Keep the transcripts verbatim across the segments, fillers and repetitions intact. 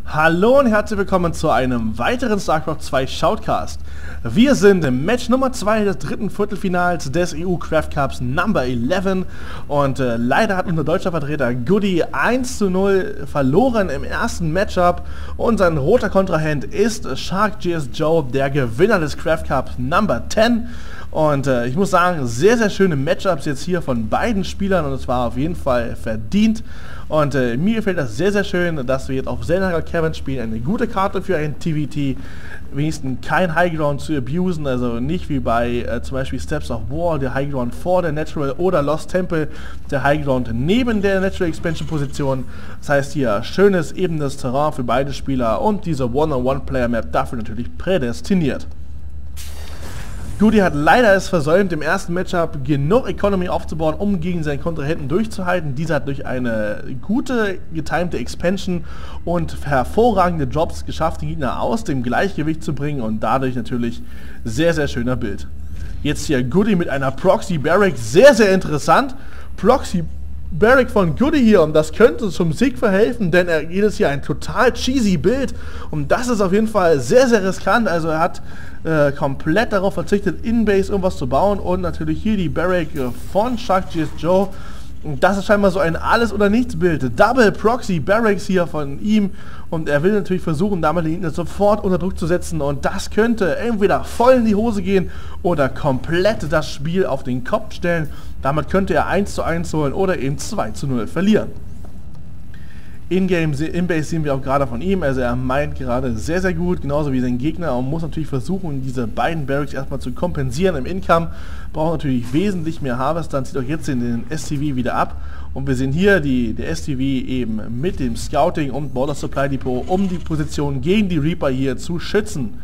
Hallo und herzlich willkommen zu einem weiteren StarCraft zwei Shoutcast. Wir sind im Match Nummer zwei des dritten Viertelfinals des E U Craft Cups Number elf und äh, leider hat unser deutscher Vertreter Goody eins zu null verloren im ersten Matchup und sein roter Kontrahent ist Shark G S Joe, der Gewinner des Craft Cups Number zehn. Und äh, ich muss sagen, sehr sehr schöne Matchups jetzt hier von beiden Spielern und es war auf jeden Fall verdient. Und äh, mir gefällt das sehr sehr schön, dass wir jetzt auf Xel'Naga Cavern spielen, eine gute Karte für ein T V T, wenigstens kein Highground zu abusen, also nicht wie bei äh, zum Beispiel Steps of War, der Highground vor der Natural, oder Lost Temple, der Highground neben der Natural Expansion Position. Das heißt hier schönes ebenes Terrain für beide Spieler und diese One-on-One-Player-Map dafür natürlich prädestiniert. Goody hat leider es versäumt, im ersten Matchup genug Economy aufzubauen, um gegen seinen Kontrahenten durchzuhalten. Dieser hat durch eine gute, getimte Expansion und hervorragende Jobs geschafft, den Gegner aus dem Gleichgewicht zu bringen und dadurch natürlich sehr, sehr schöner Bild. Jetzt hier Goody mit einer Proxy Barrack, sehr, sehr interessant. Proxy Barrack von Goody hier und das könnte zum Sieg verhelfen, denn er geht es hier ein total cheesy Bild und das ist auf jeden Fall sehr sehr riskant. Also er hat äh, komplett darauf verzichtet, in-Base irgendwas zu bauen und natürlich hier die Barrack äh, von Shark G S Joe. Und das ist scheinbar so ein Alles-oder-Nichts-Bild. Double Proxy Barracks hier von ihm und er will natürlich versuchen, damit den Gegner sofort unter Druck zu setzen und das könnte entweder voll in die Hose gehen oder komplett das Spiel auf den Kopf stellen. Damit könnte er eins zu eins holen oder eben zwei zu null verlieren. In-Game, In-Base sehen wir auch gerade von ihm, also er meint gerade sehr sehr gut, genauso wie sein Gegner, und muss natürlich versuchen, diese beiden Barracks erstmal zu kompensieren im Income. Braucht natürlich wesentlich mehr Harvest, dann zieht auch jetzt in den S T V wieder ab und wir sehen hier die, der S T V eben mit dem Scouting und Border Supply Depot, um die Position gegen die Reaper hier zu schützen.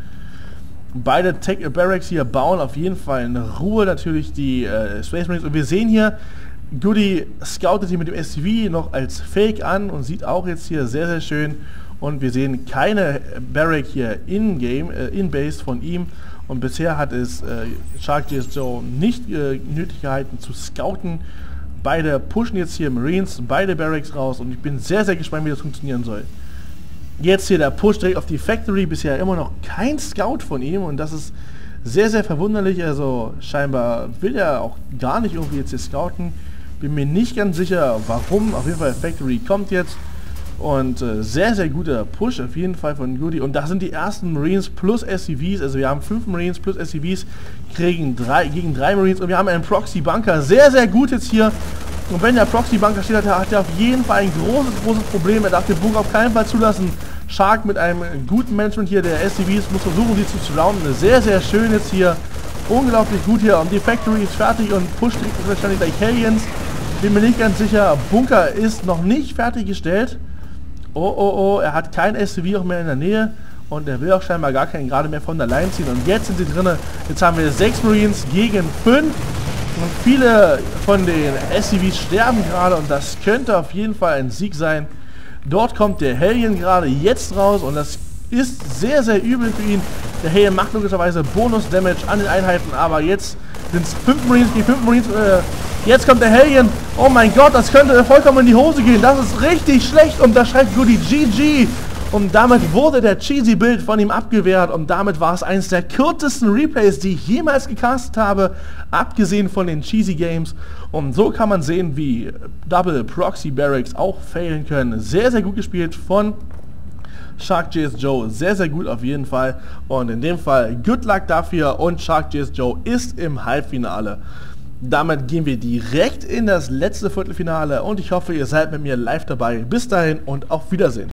Beide Tech Barracks hier bauen auf jeden Fall in Ruhe natürlich die äh, Space Marines und wir sehen hier, Goody scoutet hier mit dem S C V noch als Fake an und sieht auch jetzt hier sehr sehr schön und wir sehen keine Barrack hier in-game, äh, in-base von ihm und bisher hat es äh, Shark G S Joe nicht äh, nötig gehalten zu scouten. Beide pushen jetzt hier Marines, beide Barracks raus und ich bin sehr sehr gespannt, wie das funktionieren soll. Jetzt hier der Push direkt auf die Factory, bisher immer noch kein Scout von ihm und das ist sehr sehr verwunderlich, also scheinbar will er auch gar nicht irgendwie jetzt hier scouten. Bin mir nicht ganz sicher, warum. Auf jeden Fall Factory kommt jetzt und äh, sehr sehr guter Push auf jeden Fall von Goody und da sind die ersten Marines plus S C Vs, also wir haben fünf Marines plus S C Vs kriegen drei, gegen drei Marines und wir haben einen Proxy Bunker, sehr sehr gut jetzt hier und wenn der Proxy Bunker steht, hat er, hat er auf jeden Fall ein großes großes Problem, er darf den Bunker auf keinen Fall zulassen. Shark mit einem guten Management hier der S C Vs muss versuchen, sie zu surrounden, sehr sehr schön jetzt hier, unglaublich gut hier und die Factory ist fertig und pusht wahrscheinlich gleich Hellions. Bin mir nicht ganz sicher, Bunker ist noch nicht fertiggestellt. Oh, oh, oh, er hat kein S C V auch mehr in der Nähe und er will auch scheinbar gar keinen gerade mehr von der Line ziehen. Und jetzt sind sie drinne. Jetzt haben wir sechs Marines gegen fünf und viele von den S C Vs sterben gerade und das könnte auf jeden Fall ein Sieg sein. Dort kommt der Hellion gerade jetzt raus und das ist sehr, sehr übel für ihn. Der Hellion macht logischerweise Bonus-Damage an den Einheiten, aber jetzt sind es fünf Marines gegen fünf Marines. Äh, Jetzt kommt der Hellion. Oh mein Gott, das könnte vollkommen in die Hose gehen. Das ist richtig schlecht und da schreibt Goody G G. Und damit wurde der cheesy Bild von ihm abgewehrt und damit war es eines der kürzesten Replays, die ich jemals gecastet habe, abgesehen von den cheesy Games. Und so kann man sehen, wie Double Proxy Barracks auch failen können. Sehr, sehr gut gespielt von Shark G S Joe, sehr, sehr gut auf jeden Fall. Und in dem Fall good luck dafür und Shark G S Joe ist im Halbfinale. Damit gehen wir direkt in das letzte Viertelfinale und ich hoffe, ihr seid mit mir live dabei. Bis dahin und auf Wiedersehen.